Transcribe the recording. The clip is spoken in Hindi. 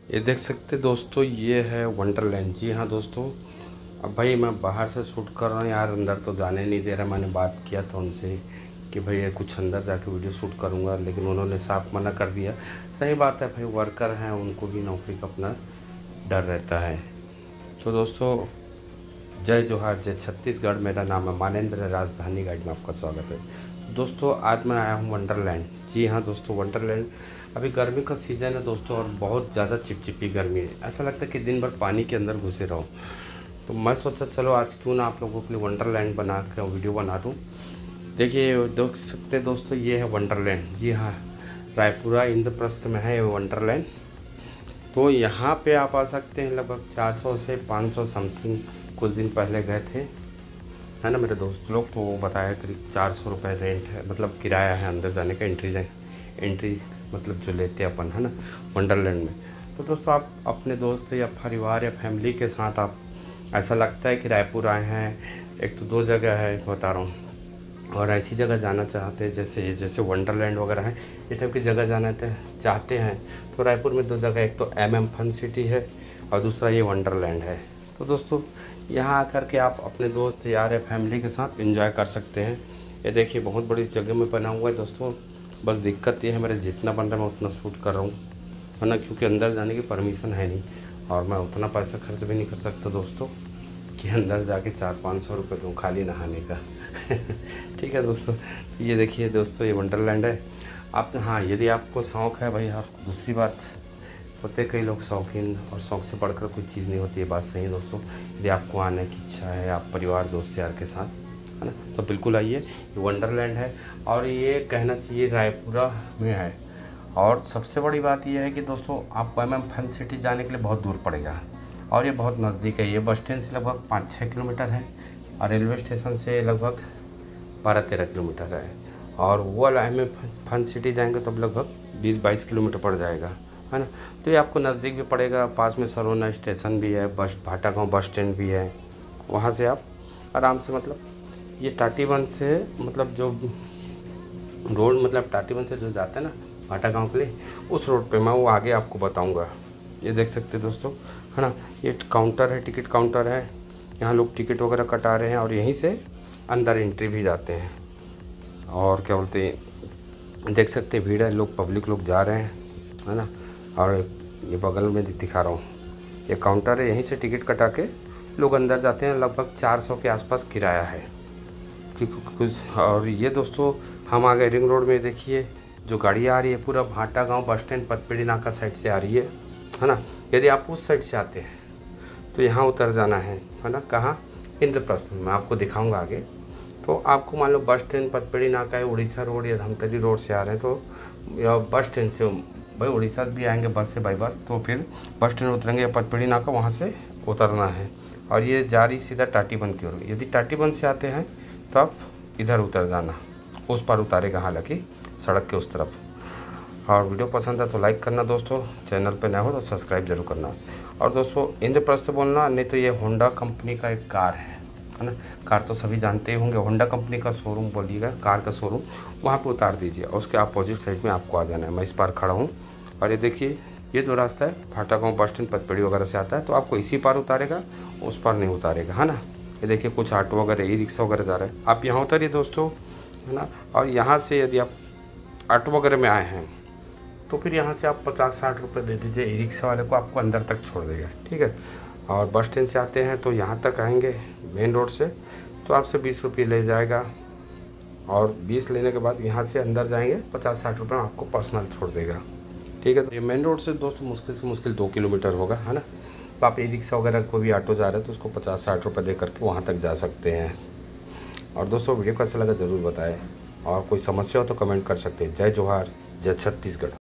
ये देख सकते दोस्तों, ये है वंडरलैंड। जी हाँ दोस्तों, अब भाई मैं बाहर से शूट कर रहा हूँ यार, अंदर तो जाने नहीं दे रहा। मैंने बात किया था उनसे कि भाई ये कुछ अंदर जाके वीडियो शूट करूँगा, लेकिन उन्होंने साफ मना कर दिया। सही बात है भाई, वर्कर हैं, उनको भी नौकरी का अपना डर रहता है। तो दोस्तों, जय जोहार, जय छत्तीसगढ़। मेरा नाम है मानेंद्र, राजधानी गाइड में आपका स्वागत है। दोस्तों, आज मैं आया हूँ वंडरलैंड। जी हाँ दोस्तों, वंडरलैंड। अभी गर्मी का सीज़न है दोस्तों, और बहुत ज़्यादा चिपचिपी गर्मी है। ऐसा लगता है कि दिन भर पानी के अंदर घुसे रहो। तो मैं सोचा चलो आज क्यों ना आप लोगों के लिए वंडरलैंड बना कर वीडियो बना दूँ। देखिए देख सकते दोस्तों, ये है वंडरलैंड। जी हाँ, रायपुरा इंद्रप्रस्थ में है ये वंडरलैंड। तो यहाँ पे आप आ सकते हैं लगभग 400 से 500 समथिंग। कुछ दिन पहले गए थे, है ना मेरे दोस्त लोग, तो वो बताया करीब 400 रुपये रेंट है, मतलब किराया है अंदर जाने का। एंट्री मतलब जो लेते हैं अपन, है ना, वंडरलैंड में। तो दोस्तों, आप अपने दोस्त या परिवार या फैमिली के साथ आप, ऐसा लगता है कि रायपुर आए हैं। एक तो 2 जगह है बता रहा हूँ, और ऐसी जगह जाना चाहते हैं जैसे वंडरलैंड वगैरह है, इस टाइप की जगह जाना चाहते हैं तो रायपुर में 2 जगह, एक तो फन सिटी है और दूसरा ये वंडरलैंड है। तो दोस्तों, यहाँ आकर के आप अपने दोस्त यार या फैमिली के साथ एंजॉय कर सकते हैं। ये देखिए, बहुत बड़ी जगह में बना हुआ है दोस्तों। बस दिक्कत ये है, मेरे जितना बन रहा है मैं उतना शूट कर रहा हूँ, है ना, क्योंकि अंदर जाने की परमिशन है नहीं, और मैं उतना पैसा खर्च भी नहीं कर सकता दोस्तों कि अंदर जाके 400-500 रुपये दूँ खाली नहाने का। ठीक है दोस्तों, ये देखिए दोस्तों, ये वंडरलैंड है। आप, हाँ, यदि आपको शौक़ है भाई, आप दूसरी बात होते कई लोग शौकीन, और शौक़ से बढ़कर कोई चीज़ नहीं होती है, बात सही है दोस्तों। यदि आपको आने की इच्छा है, आप परिवार दोस्त यार के साथ, है ना, तो बिल्कुल आइए। ये वंडरलैंड है, और ये कहना चाहिए रायपुरा में है। और सबसे बड़ी बात यह है कि दोस्तों, आपको फन सिटी जाने के लिए बहुत दूर पड़ेगा, और ये बहुत नज़दीक है। ये बस स्टैंड से लगभग 5-6 किलोमीटर है, और रेलवे स्टेशन से लगभग 12-13 किलोमीटर है। और वो वाला फन सिटी जाएंगे तो लगभग 20-22 किलोमीटर पड़ जाएगा, है ना। तो ये आपको नज़दीक भी पड़ेगा। पास में सरोना स्टेशन भी है, भाटागांव बस स्टैंड भी है। वहाँ से आप आराम से, मतलब ये टाटीबंध से, मतलब जो रोड, मतलब टाटीबंध से जो जाता है ना भाटागांव के लिए, उस रोड पे मैं वो आगे आपको बताऊंगा। ये देख सकते हैं दोस्तों, है ना, ये काउंटर है, टिकट काउंटर है। यहाँ लोग टिकट वगैरह कटा रहे हैं, और यहीं से अंदर एंट्री भी जाते हैं। और क्या बोलते हैं, देख सकते हैं भीड़ है, लोग, पब्लिक लोग जा रहे हैं, है ना। और ये बगल में दिखा रहा हूँ, ये काउंटर है, यहीं से टिकट कटा के लोग अंदर जाते हैं। लगभग 400 के आसपास किराया है कुछ। और ये दोस्तों, हम आ गए रिंग रोड में। देखिए जो गाड़ी आ रही है, पूरा भाटागांव बस स्टैंड पतपेड़ी नाका साइड से आ रही है ना। यदि आप उस साइड से आते हैं तो यहाँ उतर जाना है ना। कहाँ? इंद्रप्रस्थ। मैं आपको दिखाऊंगा आगे। तो आपको मान लो बस स्टैंड पतपेड़ी नाका है, उड़ीसा रोड या धमतरी रोड से आ रहे हैं, तो या बस स्टैंड से भाई उड़ीसा भी आएंगे बस से, बाई बस, तो फिर बस स्टैंड उतरेंगे या पतपेड़ी नाका, वहाँ से उतरना है। और ये जा रही सीधा टाटीबंध की ओर। यदि टाटीबंध से आते हैं तो आप इधर उतर जाना, उस पार उतारेगा, हालांकि सड़क के उस तरफ। और वीडियो पसंद है तो लाइक करना दोस्तों, चैनल पे नया हो तो सब्सक्राइब जरूर करना। और दोस्तों, इंद्रप्रस्थ बोलना नहीं तो ये होंडा कंपनी का एक कार है ना। कार तो सभी जानते ही होंगे, होंडा कंपनी का शोरूम बोलिएगा, कार का शोरूम, वहाँ पे उतार दीजिए, और उसके अपोजिट साइड में आपको आ जाना है। मैं इस पार खड़ा हूँ, और ये देखिए, ये 2 रास्ता है, भाटागांव बस स्टैंड पतपेड़ी वगैरह से आता है, तो आपको इसी पार उतारेगा, उस पार नहीं उतारेगा, है ना। ये देखिए, कुछ ऑटो वगैरह, ई-रिक्शा वगैरह जा रहा है। आप यहाँ उतरिए दोस्तों, है ना। और यहाँ से यदि आप ऑटो वगैरह में आए हैं तो फिर यहाँ से आप 50-60 रुपये दे दीजिए ई रिक्शा वाले को, आपको अंदर तक छोड़ देगा, ठीक है। और बस स्टैंड से आते हैं तो यहाँ तक आएंगे मेन रोड से, तो आपसे 20 रुपये ले जाएगा, और 20 लेने के बाद यहाँ से अंदर जाएंगे, 50-60 रुपये आपको पर्सनल छोड़ देगा, ठीक है। तो ये मेन रोड से दोस्तों मुश्किल से मुश्किल 2 किलोमीटर होगा, है ना। तो आप ई रिक्शा वगैरह कोई भी ऑटो जा रहे हैं तो उसको 50-60 रुपये दे करके वहाँ तक जा सकते हैं। और दोस्तों, वीडियो कैसा लगा ज़रूर बताएं, और कोई समस्या हो तो कमेंट कर सकते हैं। जय जोहार, जय छत्तीसगढ़।